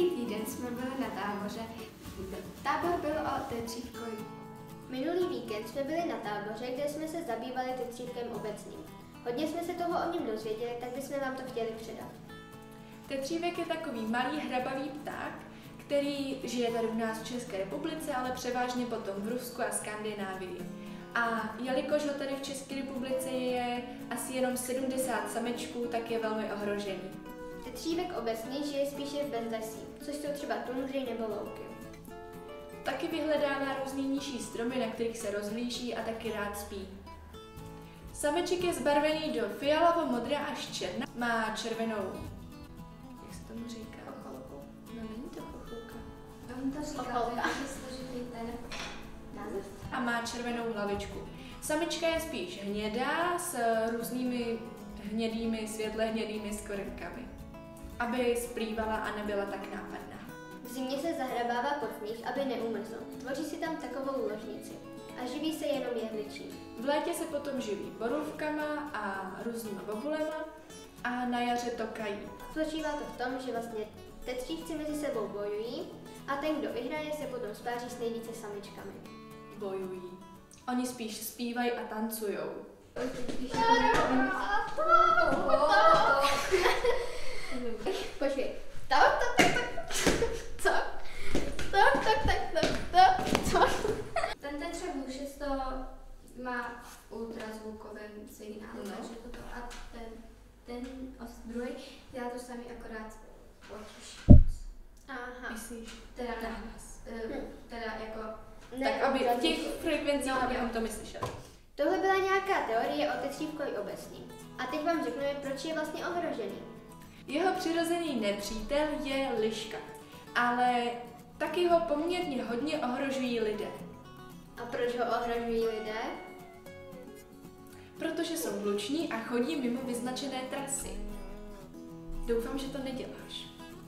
týden jsme byli na táboře. Tábor byl o tetřívkovi. Minulý víkend jsme byli na táboře, kde jsme se zabývali tetřívkem obecným. Hodně jsme se toho o něm dozvěděli, tak bychom vám to chtěli předat. Tetřívek je takový malý hrabavý pták, který žije tady u nás v České republice, ale převážně potom v Rusku a Skandinávii. A jelikož ho tady v České republice je asi jenom 70 samečků, tak je velmi ohrožený. Tetřívek obecný žije spíše v bezlesí, což jsou třeba tundry nebo louky. Taky vyhledává různý nižší stromy, na kterých se rozhlíží a taky rád spí. Sameček je zbarvený do fialovo-modré až černá. Má červenou, jak se tomu říká? Chocholku. No není to chocholka. On to říká, Chocholka. že je složitý ten název. A má červenou hlavičku. Samička je spíš hnědá s různými hnědými, světle hnědými skvrnkami, aby splývala a nebyla tak nápadná. V zimě se zahrabává pod sníh, aby neumrzl. Tvoří si tam takovou ložnici a živí se jenom jehličí. V létě se potom živí borůvkama a různýma bobulema a na jaře tokají. Spočívá to v tom, že vlastně tetřívci mezi sebou bojují a ten, kdo vyhraje, se potom spáří s nejvíce samičkami. Bojují. Oni spíš zpívají a tancujou. Počkej. Co? Ten tetřev to má ultrazvukový signál, No. takže toto a ten druhý dělá to samý, akorát potiší. Aha. Myslíš? Teda Na ne, hlas. teda jako Tak aby v těch frekvencích, abychom to my slyšeli. Tohle byla nějaká teorie o tetřívkovi obecním. A teď vám řekneme, proč je vlastně ohrožený. Jeho přirozený nepřítel je liška, ale taky ho poměrně hodně ohrožují lidé. A proč ho ohrožují lidé? Protože jsou hluční a chodí mimo vyznačené trasy. Doufám, že to neděláš.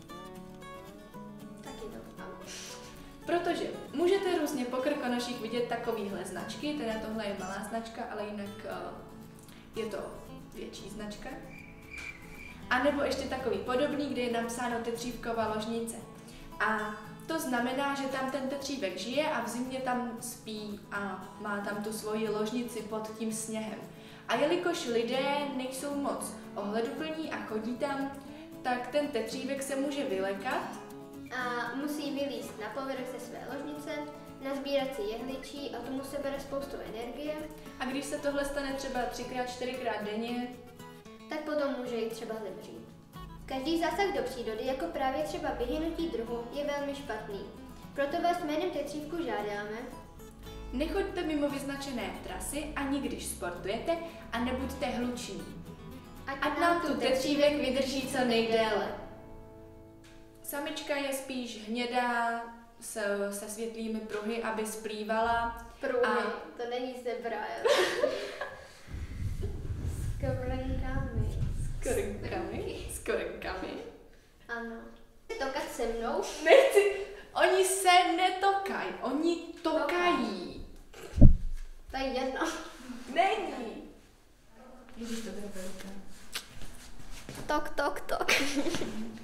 Taky doufám. Protože můžete různě po krkonoších vidět takovýhle značky, teda tohle je malá značka, ale jinak je to větší značka. A nebo ještě takový podobný, kde je napsáno tetřívková ložnice. A to znamená, že tam ten tetřívek žije a v zimě tam spí a má tam tu svoji ložnici pod tím sněhem. A jelikož lidé nejsou moc ohleduplní a chodí tam, tak ten tetřívek se může vylekat A musí vylízt na povrch ze své ložnice, nazbírat si jehličí a tomu se bere spoustu energie, a když se tohle stane třeba 3x, 4x denně, tak potom může jít třeba zemřít. Každý zásah do přírody, jako právě třeba vyhynutí druhu, je velmi špatný. Proto vás jménem tetřívku žádáme, nechoďte mimo vyznačené trasy ani když sportujete a nebuďte hluční. Ať nám tu tetřívek vydrží co nejdéle. Samička je spíš hnědá se světlými pruhy, aby splývala. Pruhy, A- to není zebra. S krnkami. S krnkami. Ano. Tokat se mnou? Nechci, oni se netokají, oni tokají. To je jedno. Není. Ježíš, to bude velké. Tok.